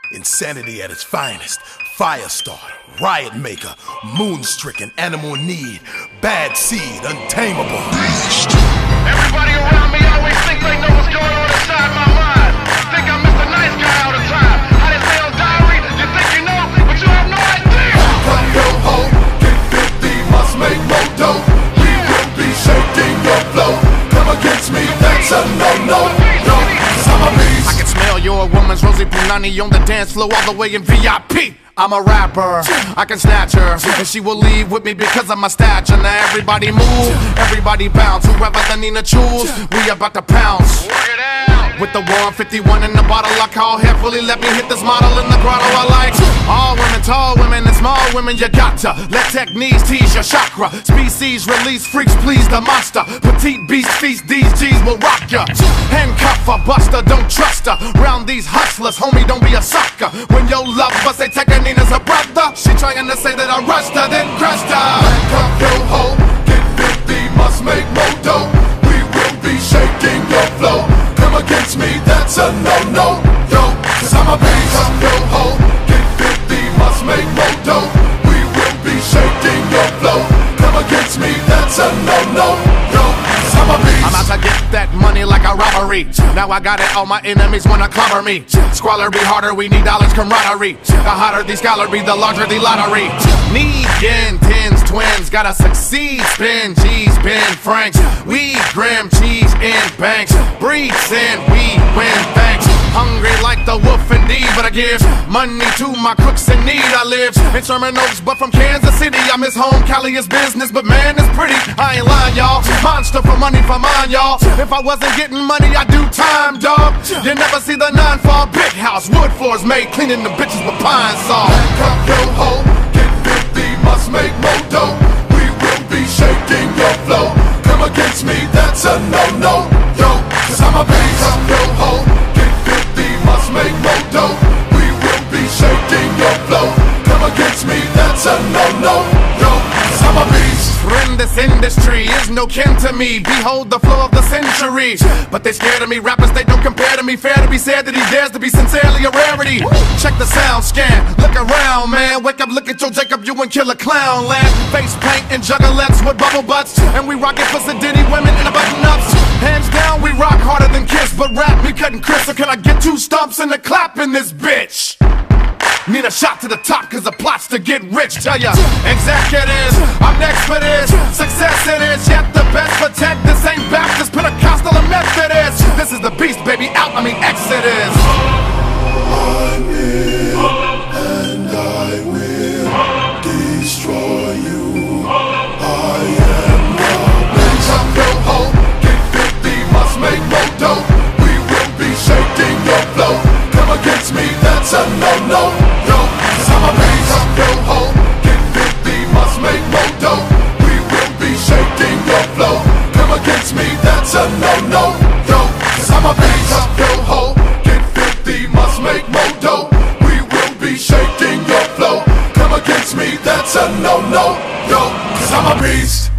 Insanity at its finest. Firestarter, riot maker, moon-stricken, animal need, bad seed, untamable. Everybody around me always think they know what's going on inside my mind. Think I'm Mr. Nice Guy all the time. I didn't say on diary, you think you know, but you have no idea. Come yo ho, get 50, must make more dough. We will be shaking your flow. Come against me, that's a no-no. No, 'cause I'm a beast. I can smell your woman's Rosie Punani on the dance floor all the way in VIP. I'm a rapper, I can snatch her, and she will leave with me because of my stature. Now everybody move, everybody bounce. Whoever the Nina choose, we about to pounce. With the 151 in the bottle, I call heavily. Let me hit this model in the grotto. I like all women, tall women, and small women. You got to let techniques tease your chakra. Species release, freaks please the monster. Petite beast feast, these G's will rock ya. Handcuff a buster, don't trust her. Round these hustlers, homie, don't be a sucker. When your love bust, they take her Nina's a brother. She trying to say that I rushed her, then crushed her. Come yo ho, get 50, must make more dough. We will be shaking your flow. Come against me, that's a no-no. Yo, 'cause I'm a beast. Come yo ho, get 50, must make more dough. We will be shaking your flow. Come against me, that's a no-no. Yo, 'cause I'm a beast. I'm out to get that money like a robbery. Now I got it, all my enemies wanna clobber me. Squalor be harder, we need dollars camaraderie. The hotter the scholar be, the larger the lottery. Need yen, tens, twins, gotta succeed. Spin G's, Ben Franks. We grim cheese in banks. Breathe in, we win thanks. Hungry like the wolf indeed, but I give money to my crooks in need. I live in Sherman Oaks, but from Kansas City. I miss home, Cali is business, but man, it's pretty. I ain't lying, y'all. Monster for money for mine, y'all. If I wasn't getting money, I'd do time, dog. You never see the 9-fall big house. Wood floors made, cleaning the bitches with pine saw. Come yo ho, get 50, must make more dough. We will be shaking your flow. Come against me, that's a no-no. Yo, 'cause I'm a beast. Come yo ho, get 50, must make more dough. We will be shaking your flow. Come against me, that's a no-no. Yo, 'cause I'm a beast. Friend, this industry is no kin to me. Behold the flow of the century. But they scared of me, rappers they don't compare to me. Fair to be said that he dares to be sincerely a rarity. Check the sound scan, look around, man. Wake up, look at your Jacob, you and kill a clown land. Face paint and juggalettes with bubble butts. And we rockin' pussy ditty women in the button-ups. Hands down, we rock harder than Kiss. But rap me cutting Chris, so can I get 2 stumps and a clap in this bitch? Need a shot to the top cause the plot's to get rich. Tell ya, executives, I'm next for this. Success it is, yet the best protect. This ain't Baptist, Pentecostal, or Methodist. This is the beast, baby, out, I mean Exodus. I'm in, and I will destroy you. I am the beast. Come yo ho, get 50, must make more dough. We will be shaking your flow. Come against me, that's a no-no. Yo, 'cause I'm a beast. Come yo ho, get 50, must make more dough. We will be shaking your flow. Come against me, that's a no-no. Yo, 'cause I'm a beast. Come yo ho, get 50, must make more dough. We will be shaking your flow. Come against me, that's a no-no. Yo, 'cause I'm a beast.